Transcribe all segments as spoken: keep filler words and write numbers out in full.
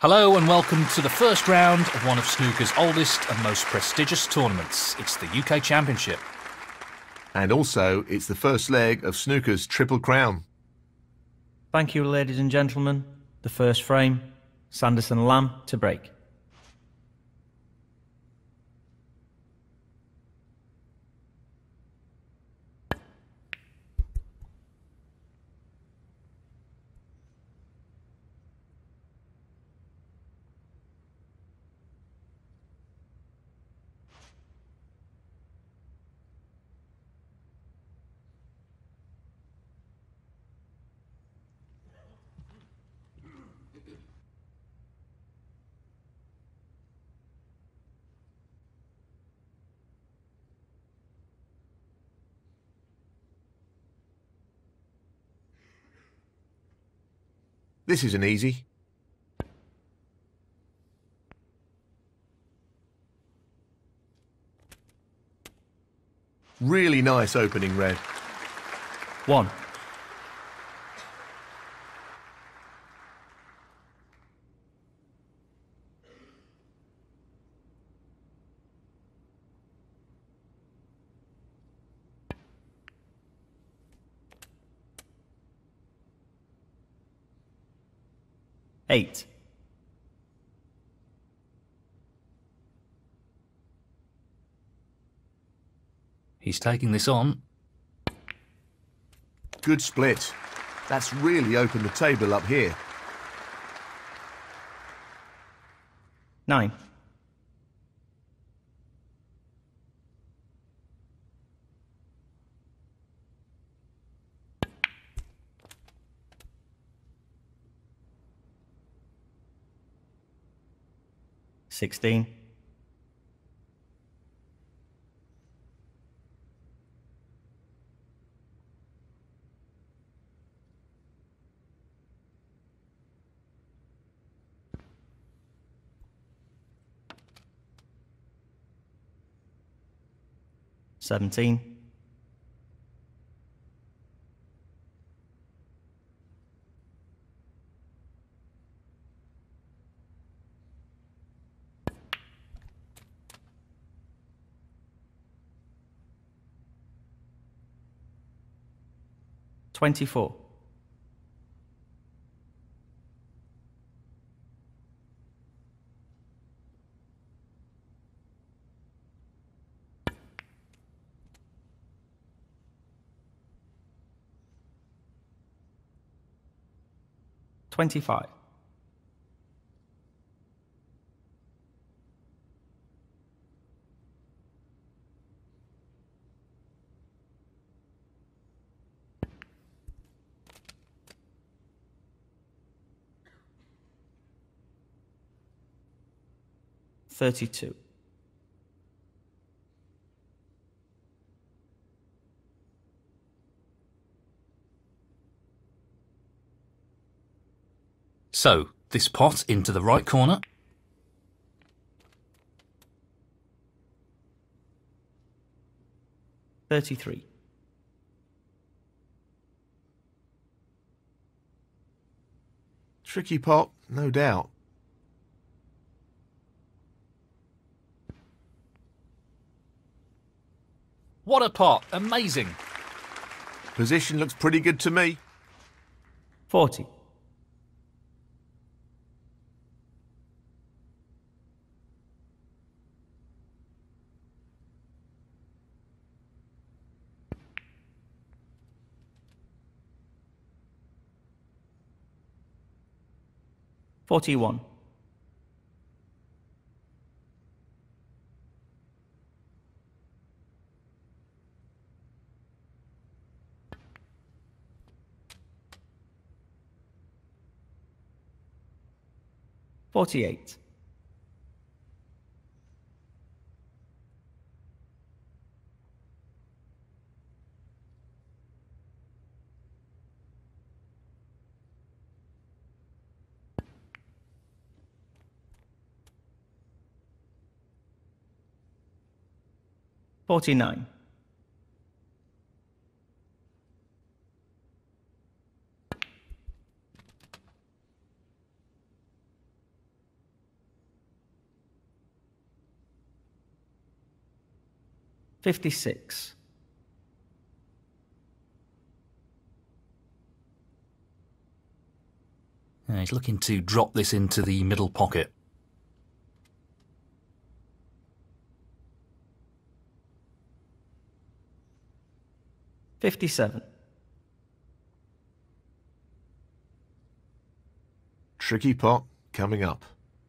Hello and welcome to the first round of one of snooker's oldest and most prestigious tournaments. It's the U K Championship. And also, it's the first leg of snooker's Triple Crown. Thank you, ladies and gentlemen. The first frame, Sanderson Lamb to break. This isn't easy. Really nice opening, red. One. Eight. He's taking this on. Good split. That's really opened the table up here. Nine. Sixteen. Seventeen. Twenty-four. Twenty-five. Thirty-two. So, this pot into the right corner. Thirty-three. Tricky pot, no doubt. What a pot! Amazing! Position looks pretty good to me. Forty. Forty-one. Forty-eight. Forty-nine. fifty-six. Uh, he's looking to drop this into the middle pocket. fifty-seven. Tricky pot coming up.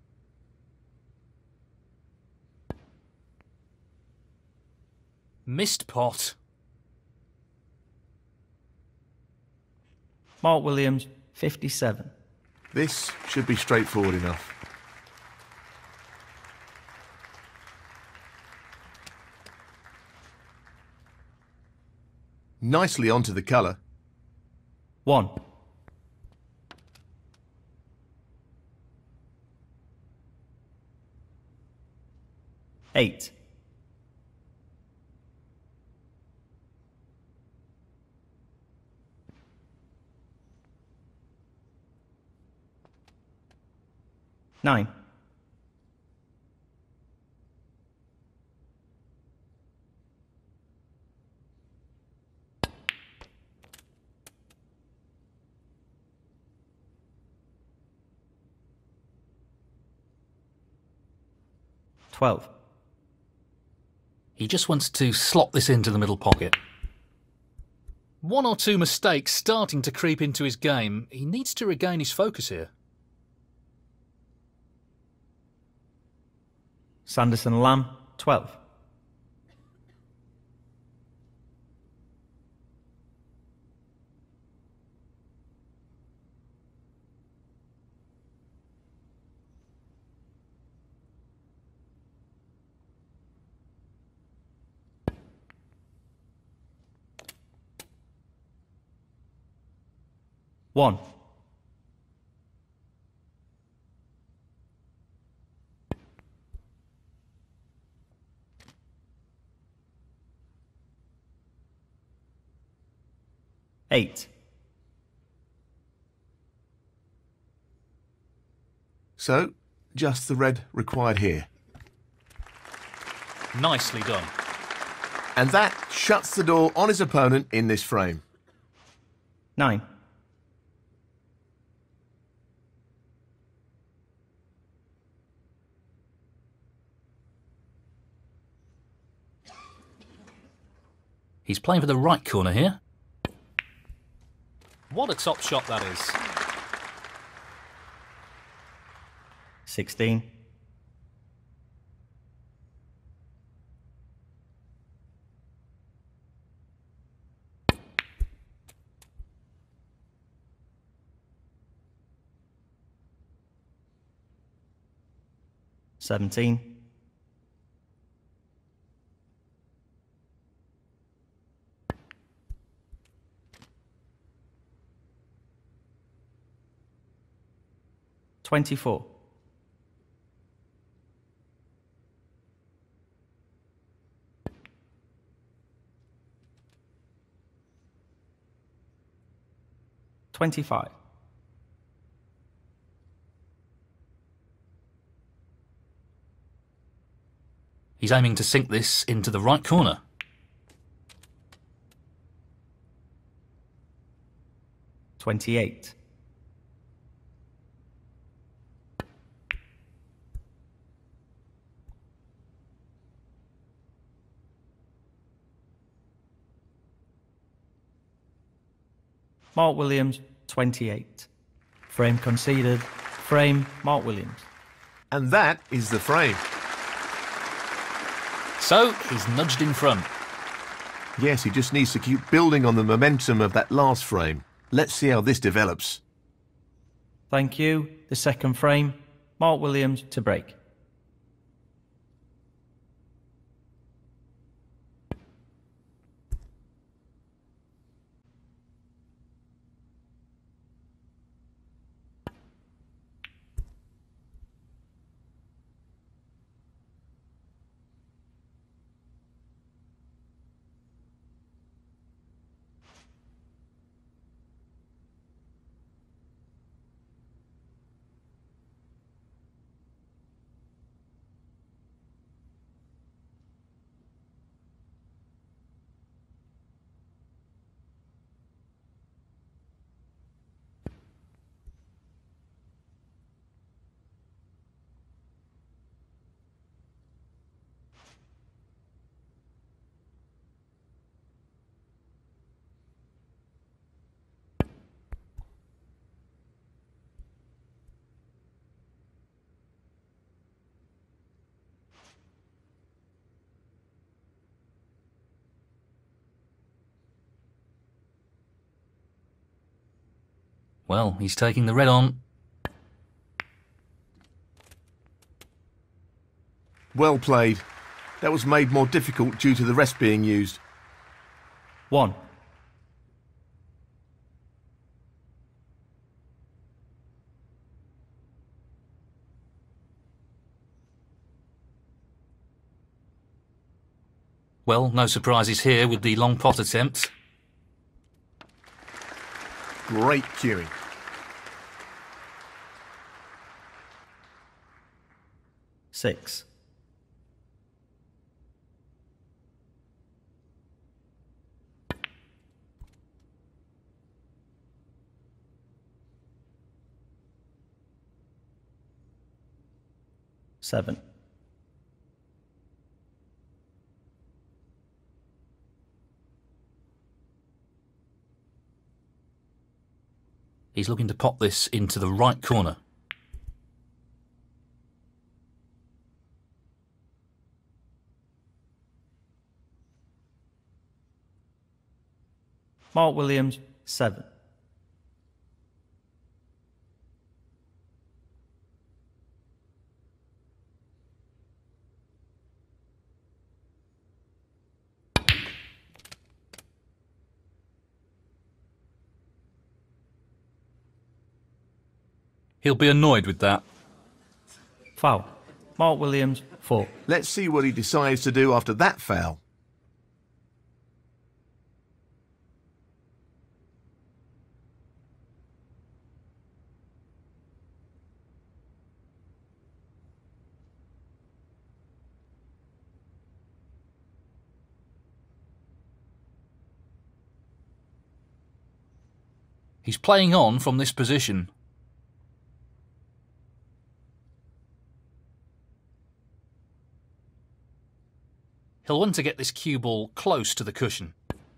Missed pot. Mark Williams, fifty-seven. This should be straightforward enough. Nicely onto the colour. one. eight. nine. twelve. He just wants to slot this into the middle pocket. One or two mistakes starting to creep into his game. He needs to regain his focus here. Sanderson Lamb, twelve. one. eight. So, just the red required here. Nicely done. And that shuts the door on his opponent in this frame. nine. He's playing for the right corner here. What a top shot that is. sixteen. seventeen. twenty-four. twenty-five. He's aiming to sink this into the right corner. twenty-eight. Mark Williams, twenty-eight. Frame conceded. Frame, Mark Williams. And that is the frame. So, he's nudged in front. Yes, he just needs to keep building on the momentum of that last frame. Let's see how this develops. Thank you. The second frame, Mark Williams to break. Well, he's taking the red on. Well played. That was made more difficult due to the rest being used. One. Well, no surprises here with the long pot attempt. Great cueing. Six. Seven. He's looking to pop this into the right corner. Mark Williams, seven. He'll be annoyed with that. Foul. Mark Williams, four. Let's see what he decides to do after that foul. He's playing on from this position. He'll want to get this cue ball close to the cushion.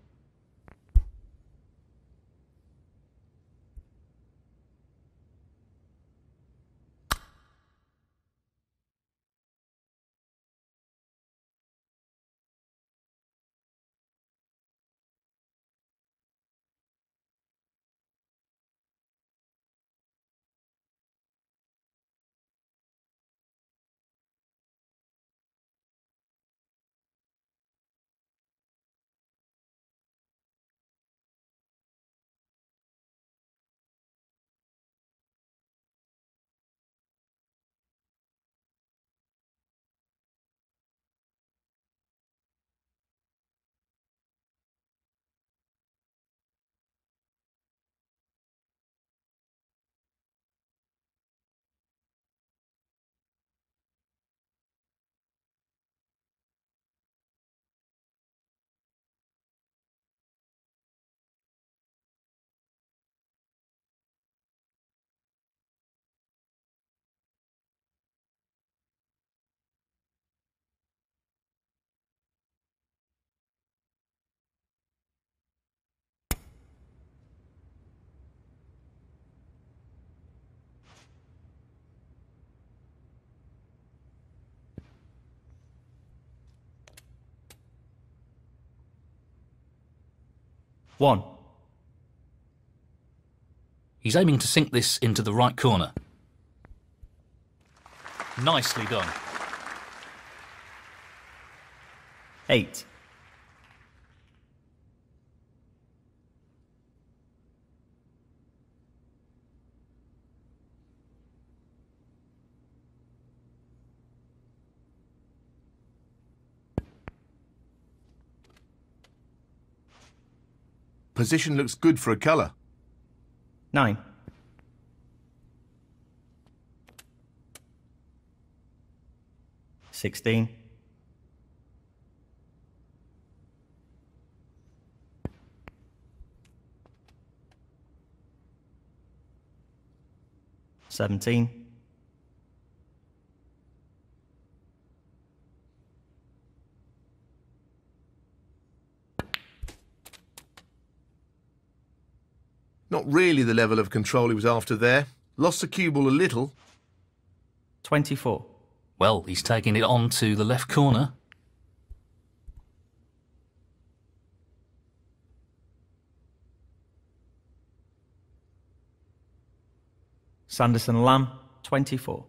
One. He's aiming to sink this into the right corner. Nicely done. Eight. Position looks good for a colour. Nine. Sixteen. Seventeen. Not really the level of control he was after there. Lost the cue ball a little. Twenty-four. Well, he's taking it on to the left corner. Sanderson Lamb, twenty-four.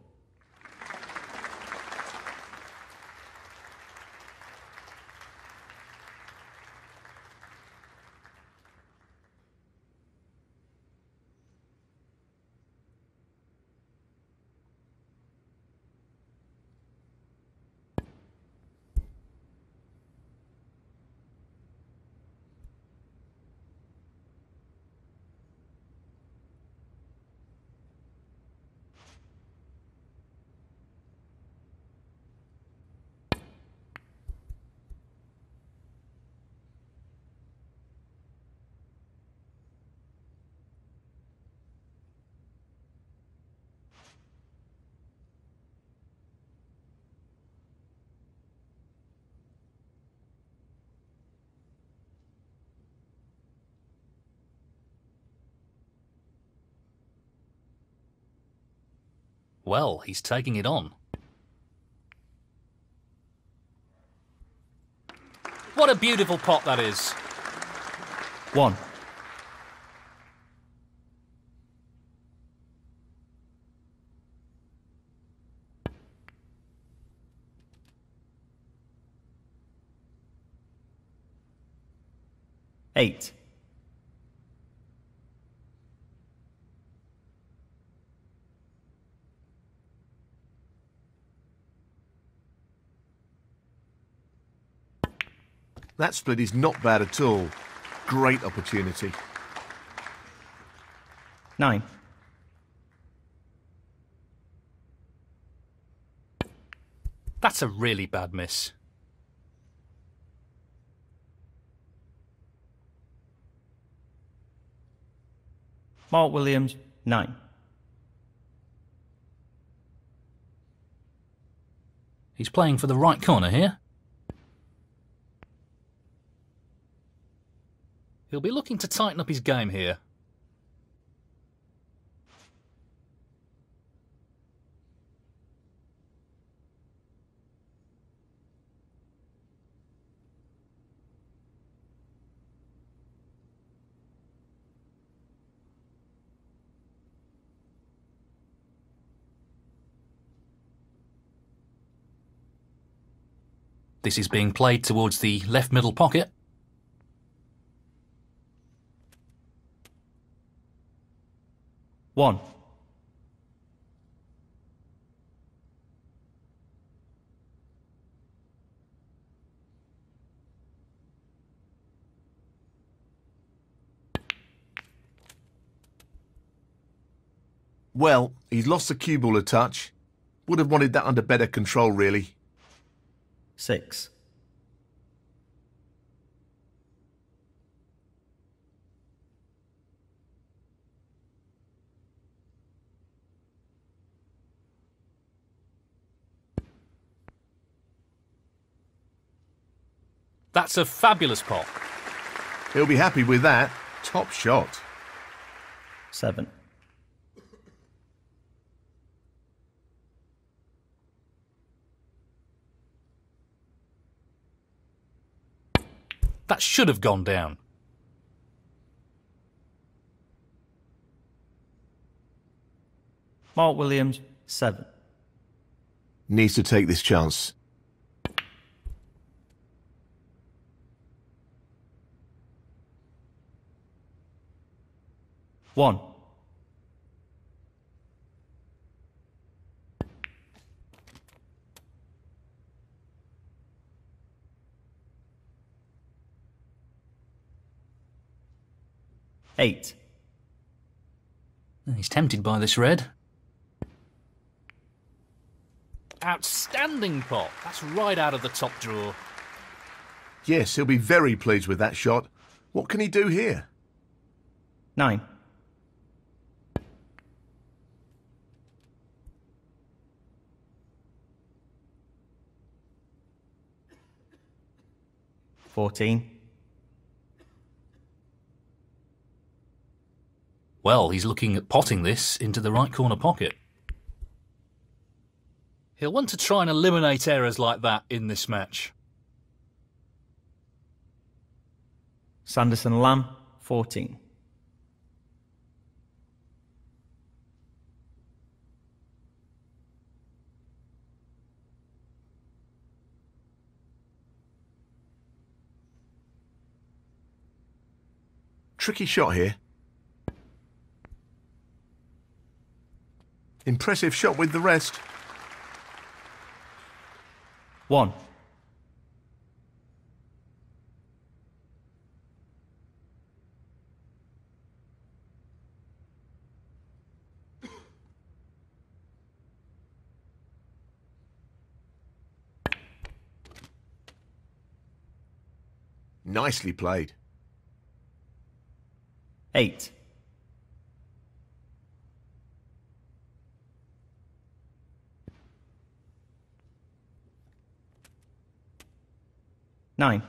Well, he's taking it on. What a beautiful pot that is. One. Eight. That split is not bad at all. Great opportunity. Nine. That's a really bad miss. Mark Williams, nine. He's playing for the right corner here. He'll be looking to tighten up his game here. This is being played towards the left middle pocket. One. Well, he's lost the cue ball a touch. Would have wanted that under better control, really. Six. That's a fabulous pot. He'll be happy with that. Top shot. Seven. That should have gone down. Mark Williams, seven. Needs to take this chance. One. Eight. He's tempted by this red. Outstanding pot. That's right out of the top drawer. Yes, he'll be very pleased with that shot. What can he do here? Nine. Fourteen. Well, he's looking at potting this into the right corner pocket. He'll want to try and eliminate errors like that in this match. Sanderson Lamb, fourteen. Tricky shot here. Impressive shot with the rest. One. Nicely played. Eight. Nine.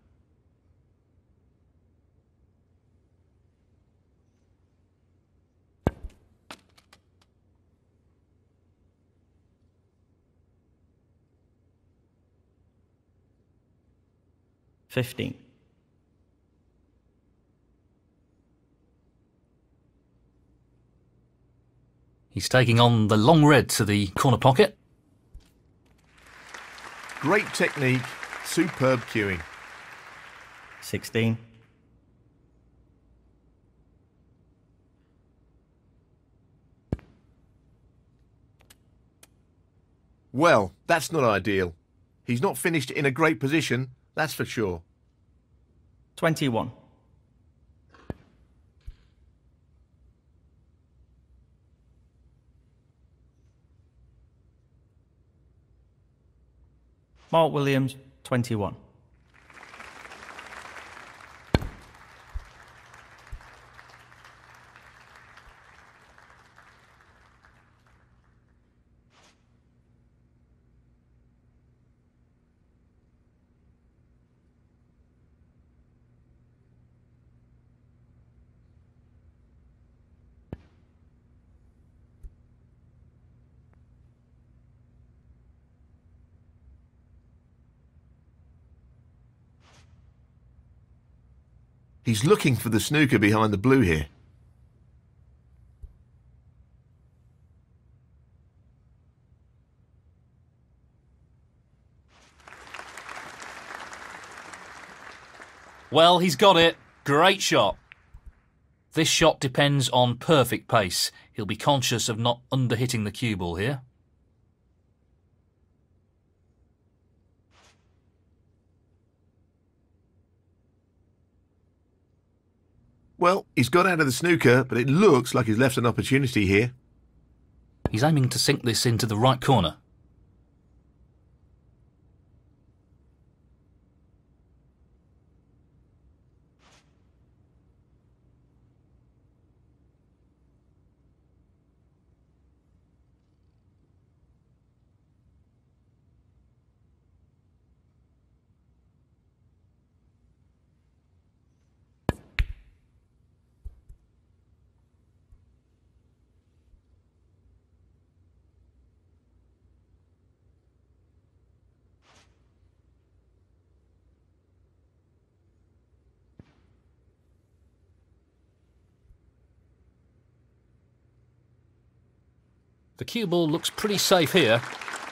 Fifteen. He's taking on the long red to the corner pocket. Great technique, superb cueing. Sixteen. Well, that's not ideal. He's not finished in a great position, that's for sure. Twenty-one. Mark Williams, twenty-one. He's looking for the snooker behind the blue here. Well, he's got it. Great shot. This shot depends on perfect pace. He'll be conscious of not underhitting the cue ball here. Well, he's got out of the snooker, but it looks like he's left an opportunity here. He's aiming to sink this into the right corner. The cue ball looks pretty safe here.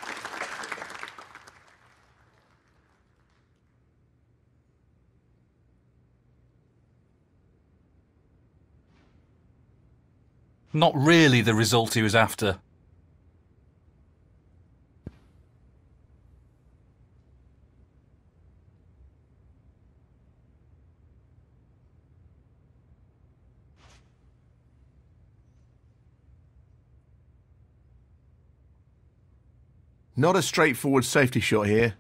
Not really the result he was after. Not a straightforward safety shot here.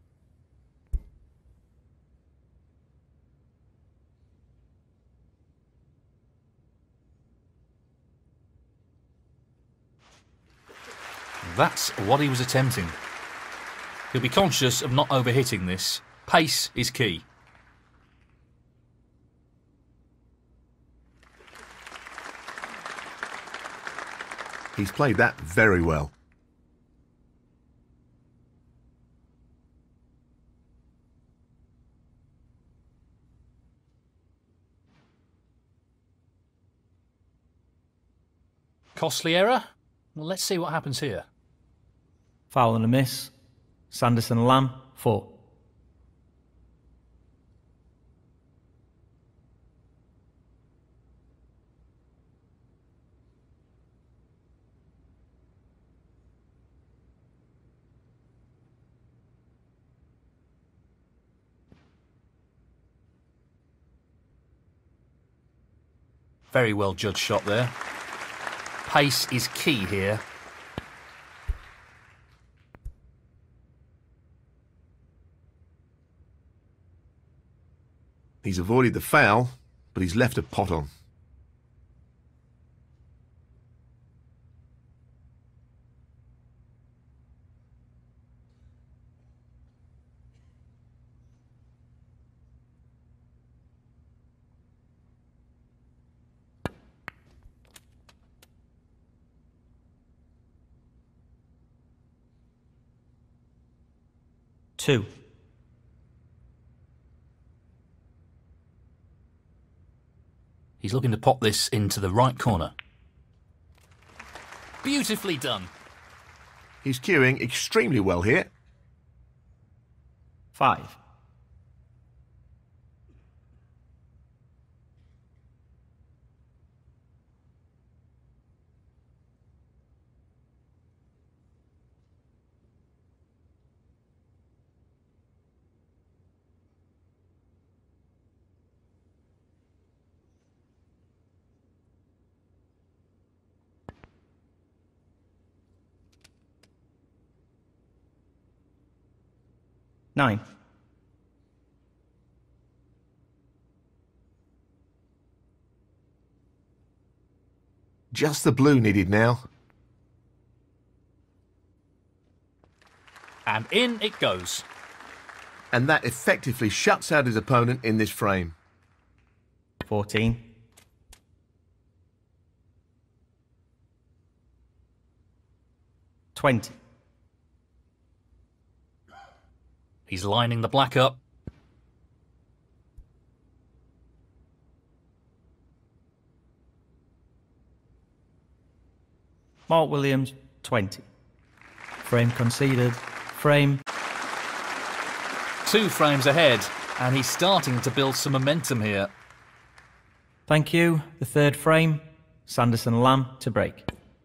That's what he was attempting. He'll be conscious of not overhitting this. Pace is key. He's played that very well. Costly error? Well, let's see what happens here. Foul and a miss. Sanderson Lamb, four. Very well judged shot there. Pace is key here. He's avoided the foul, but he's left a pot on. Two. He's looking to pop this into the right corner. Beautifully done. He's cueing extremely well here. Five. Nine. Just the blue needed now. And in it goes. And that effectively shuts out his opponent in this frame. Fourteen. Twenty. He's lining the black up. Mark Williams, twenty. Frame conceded. Frame. Two frames ahead, and he's starting to build some momentum here. Thank you. The third frame. Sanderson Lamb to break.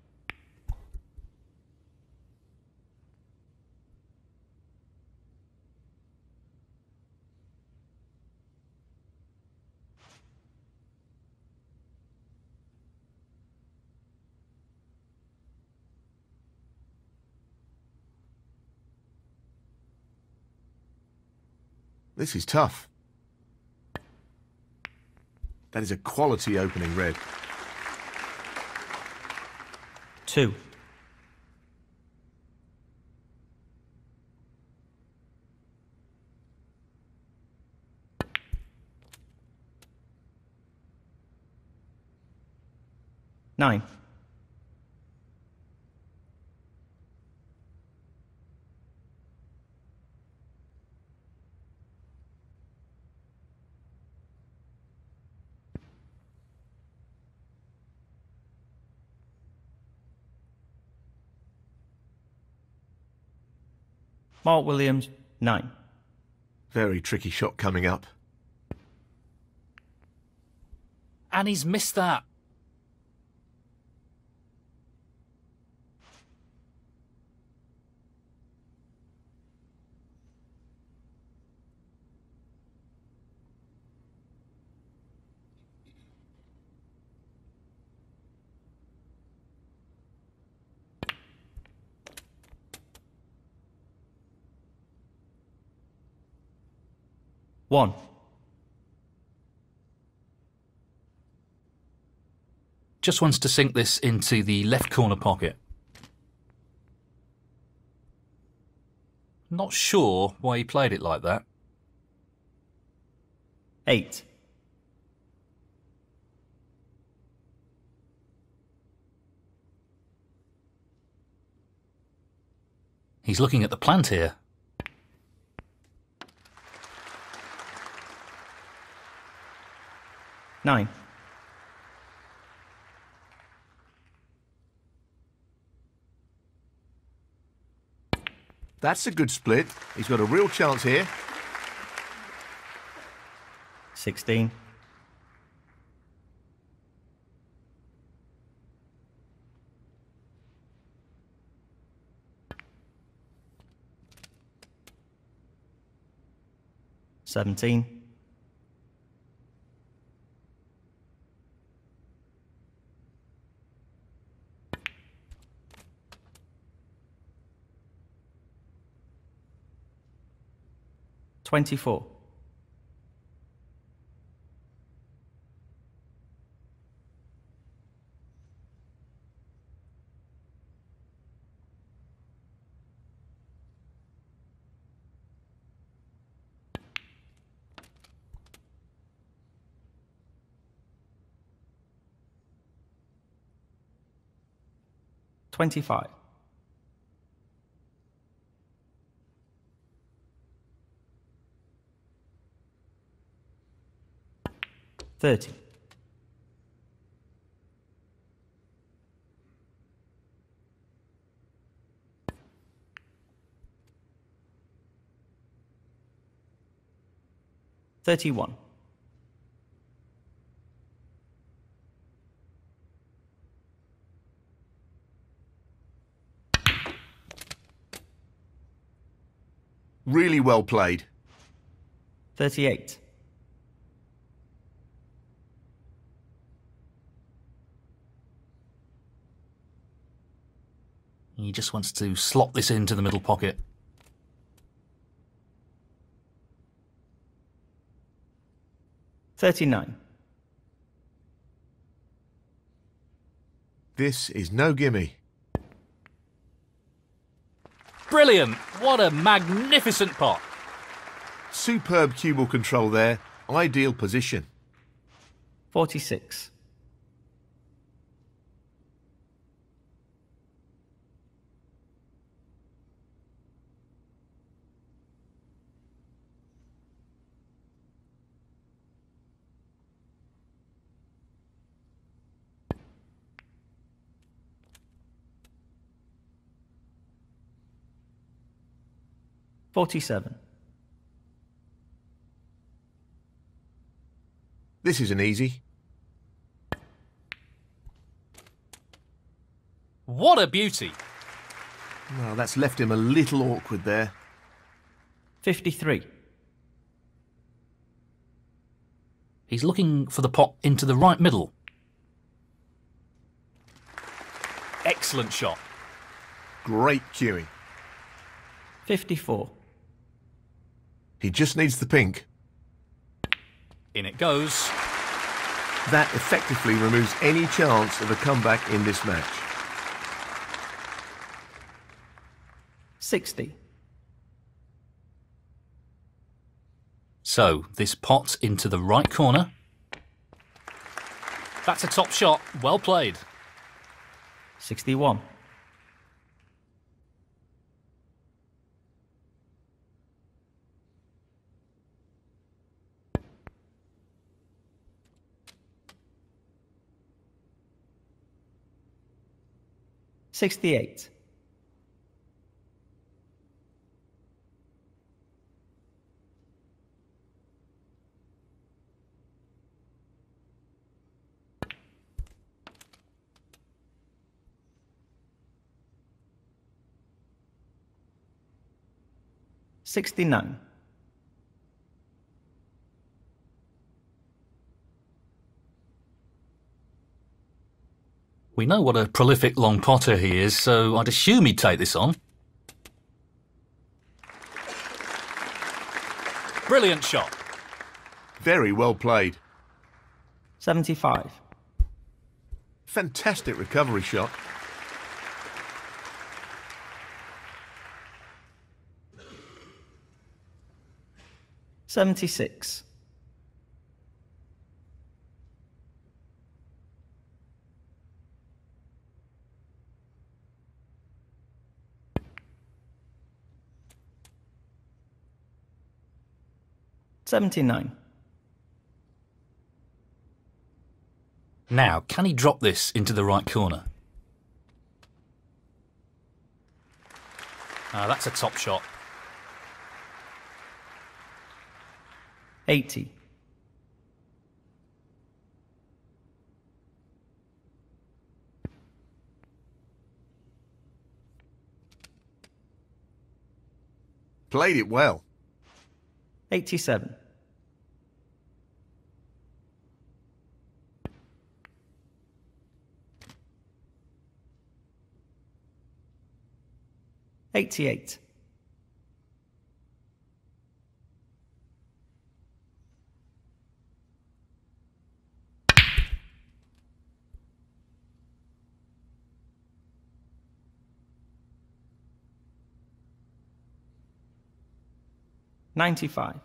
This is tough. That is a quality opening red. Two. Nine. Mark Williams, nine. Very tricky shot coming up. And he's missed that. One. Just wants to sink this into the left corner pocket. Not sure why he played it like that. Eight. He's looking at the plant here. Nine. That's a good split. He's got a real chance here. Sixteen. Seventeen. twenty-four. Twenty-five. Thirty. Thirty-one. Really well played. Thirty-eight. He just wants to slot this into the middle pocket. Thirty-nine. This is no gimme. Brilliant! What a magnificent pot! Superb cue ball control there. Ideal position. Forty-six. Forty-seven. This isn't easy. What a beauty! Well, that's left him a little awkward there. Fifty-three. He's looking for the pot into the right middle. Excellent shot. Great cueing. Fifty-four. He just needs the pink. In it goes. That effectively removes any chance of a comeback in this match. Sixty. So, this pot into the right corner. That's a top shot. Well played. Sixty-one. Sixty-eight. Sixty-nine. We know what a prolific long potter he is, so I'd assume he'd take this on. Brilliant shot. Very well played. Seventy-five. Fantastic recovery shot. Seventy-six. Seventy-nine. Now, can he drop this into the right corner? Ah, that's a top shot. Eighty. Played it well. Eighty-seven. Eighty-eight. ninety-five.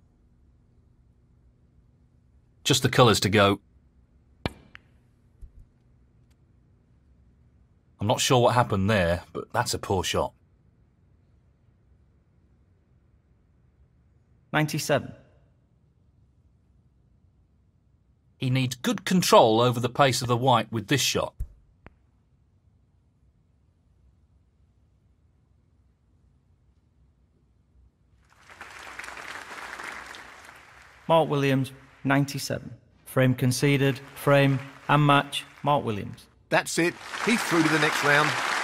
Just the colours to go. I'm not sure what happened there, but that's a poor shot. ninety-seven. He needs good control over the pace of the white with this shot. Mark Williams, ninety-seven. Frame conceded, frame and match, Mark Williams. That's it. He's through to the next round.